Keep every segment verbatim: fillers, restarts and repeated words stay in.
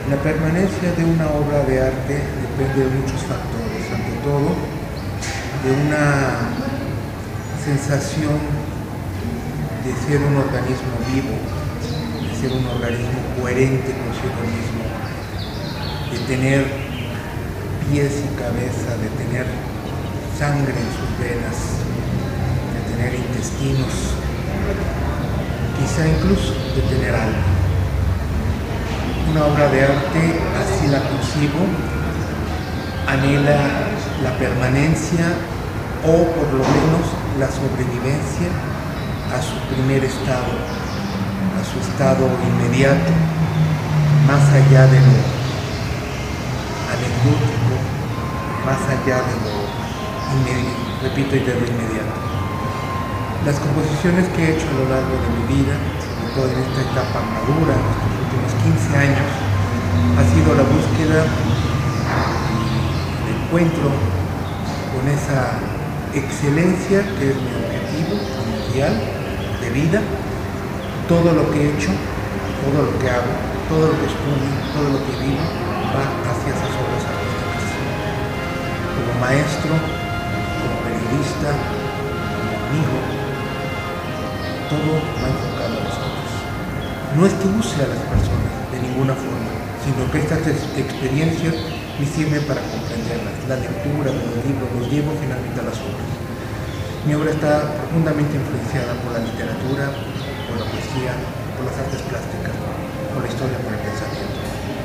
La permanencia de una obra de arte depende de muchos factores, ante todo de una sensación de ser un organismo vivo, de ser un organismo coherente consigo mismo, de tener pies y cabeza, de tener sangre en sus venas, de tener intestinos, quizá incluso de tener alma. Una obra de arte, así la concibo, anhela la permanencia o por lo menos la sobrevivencia a su primer estado, a su estado inmediato, más allá de lo anecdótico, más allá de lo inmediato, repito, y de lo inmediato. Las composiciones que he hecho a lo largo de mi vida, sobre todo en esta etapa madura, en estos últimos quince años, ha sido la búsqueda y el encuentro con esa excelencia que es mi objetivo mundial de vida. Todo lo que he hecho, todo lo que hago, todo lo que estudio, todo lo que vivo va hacia esas obras artísticas. Como maestro, como periodista, como amigo, todo va enfocado a nosotros. No es que use a las personas de ninguna forma, sino que estas experiencias me sirven para comprenderlas. La lectura de los libros los llevo finalmente a las obras. Mi obra está profundamente influenciada por la literatura, por la poesía, por las artes plásticas, por la historia, por el pensamiento.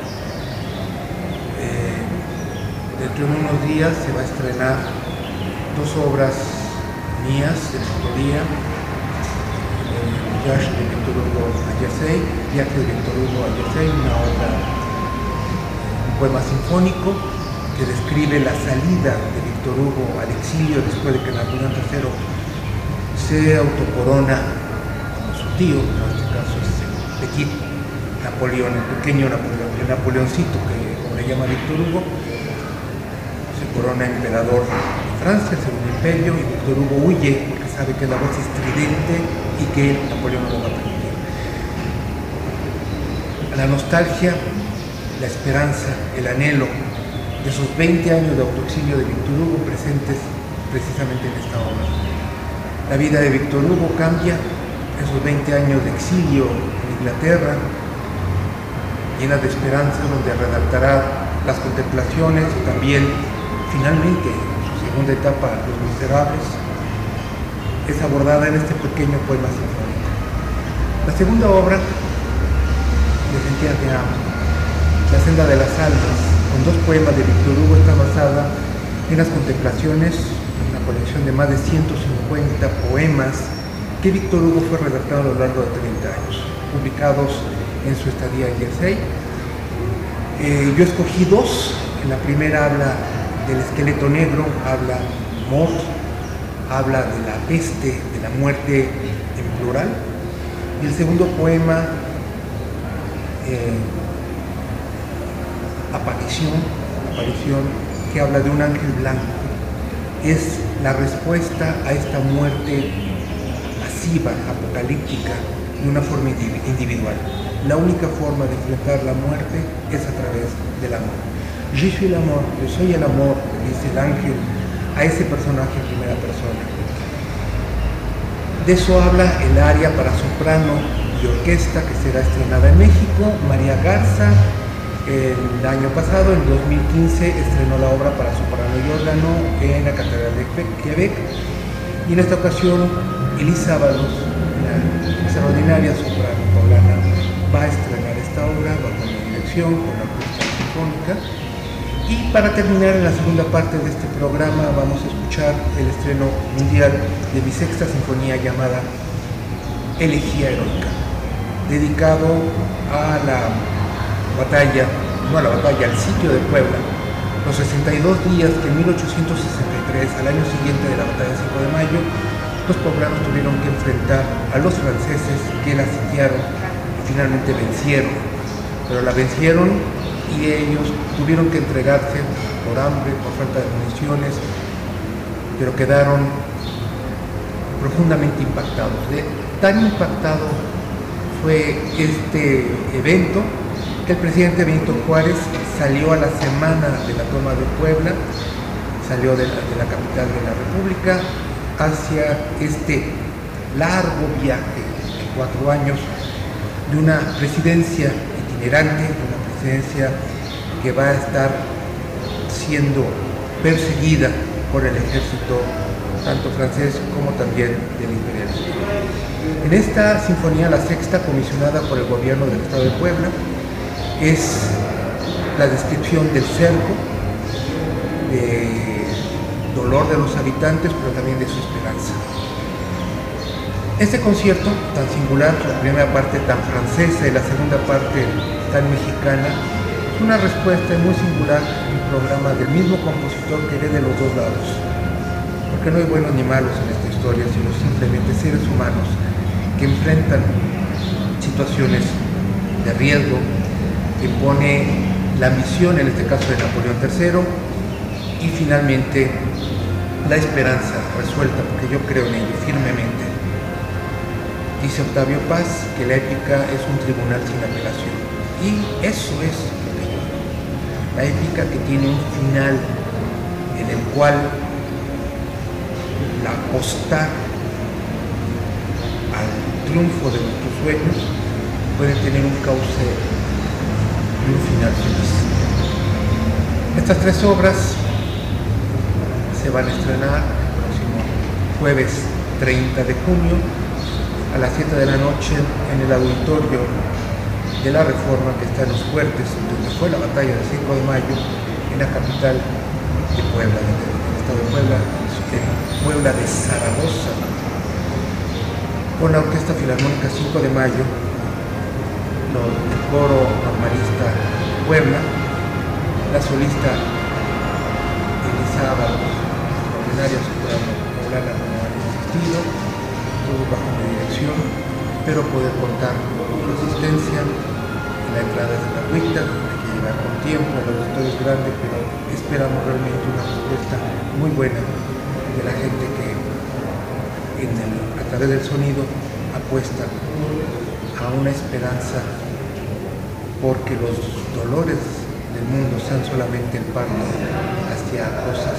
Eh, dentro de unos días se va a estrenar dos obras mías de autoría, Viaje de Víctor Hugo a Jersey, Viaje de Víctor Hugo a Jersey, una obra, un poema sinfónico que describe la salida de Víctor Hugo al exilio después de que Napoleón tercero se autocorona como su tío, en este caso es el Petit Napoleón, el pequeño Napoleón, el Napoleoncito, que como le llama Víctor Hugo, se corona emperador de Francia, el Segundo Imperio, y Víctor Hugo huye porque sabe que la voz es estridente y que Napoleón no lo va a permitir. La nostalgia, la esperanza, el anhelo de esos veinte años de autoexilio de Víctor Hugo presentes precisamente en esta obra. La vida de Víctor Hugo cambia, esos veinte años de exilio en Inglaterra, llena de esperanza, donde redactará las contemplaciones y también, finalmente, su segunda etapa, Los Miserables, es abordada en este pequeño poema sinfónico. La segunda obra, De Sentidas de Amo, La Senda de las Almas, con dos poemas de Víctor Hugo, está basada en las contemplaciones, una colección de más de ciento cincuenta poemas que Víctor Hugo fue redactando a lo largo de treinta años, publicados en su estadía en Jersey. Eh, yo escogí dos. En la primera habla del esqueleto negro, habla mort, habla de la peste, de la muerte en plural. Y el segundo poema, eh, aparición, aparición, que habla de un ángel blanco, es la respuesta a esta muerte masiva, apocalíptica, de una forma individual. La única forma de enfrentar la muerte es a través del amor. Je suis l'amor, yo soy el amor, dice el ángel a ese personaje en primera persona. De eso habla el aria para soprano y orquesta que será estrenada en México. María Garza, el año pasado, en dos mil quince, estrenó la obra para soprano y órgano en la Catedral de Quebec. Y en esta ocasión, Elisa Ábalos, la extraordinaria soprano poblana, va a estrenar esta obra bajo mi dirección con la orquesta sinfónica. Y para terminar, en la segunda parte de este programa vamos a escuchar el estreno mundial de mi sexta sinfonía llamada Elegía Heroica, dedicado a la batalla, no a la batalla, al sitio de Puebla, los sesenta y dos días que en mil ochocientos sesenta y tres, al año siguiente de la batalla del cinco de mayo, los poblanos tuvieron que enfrentar a los franceses que la sitiaron y finalmente vencieron, pero la vencieron y ellos tuvieron que entregarse por hambre, por falta de municiones, pero quedaron profundamente impactados. De, tan impactado fue este evento que El presidente Benito Juárez salió a la semana de la toma de Puebla, salió de la, de la capital de la República hacia este largo viaje de cuatro años de una presidencia itinerante, de una presidencia que va a estar siendo perseguida por el ejército tanto francés como también del imperialismo. En esta sinfonía, la sexta, comisionada por el gobierno del estado de Puebla, es la descripción del cerco, del dolor de los habitantes, pero también de su esperanza. Este concierto tan singular, la primera parte tan francesa y la segunda parte tan mexicana, es una respuesta muy singular a un programa del mismo compositor que ve de los dos lados. Porque no hay buenos ni malos en esta historia, sino simplemente seres humanos que enfrentan situaciones de riesgo, que impone la ambición, en este caso de Napoleón tercero, y finalmente la esperanza resuelta, porque yo creo en ello firmemente. Dice Octavio Paz que la épica es un tribunal sin apelación, y eso es lo que yo digo. La épica que tiene un final en el cual la apostar al triunfo de nuestros sueños puede tener un cauce y un final feliz. Estas tres obras se van a estrenar el próximo jueves treinta de junio a las siete de la noche en el auditorio de la Reforma, que está en Los Fuertes, donde fue la batalla del cinco de mayo, en la capital de Puebla, del estado de Puebla, en Puebla de Zaragoza, con la Orquesta Filarmónica cinco de mayo, el coro normalista Puebla, la solista Elisa Ábalos, extraordinaria soprano poblana como ha existido, todo bajo mi dirección. Espero poder contar con su asistencia en la entrada de la cuita, hay que llevar con tiempo, el auditorio es grande, pero esperamos realmente una respuesta muy buena de la gente que en el, a través del sonido apuesta a una esperanza porque los dolores del mundo sean solamente el paso hacia cosas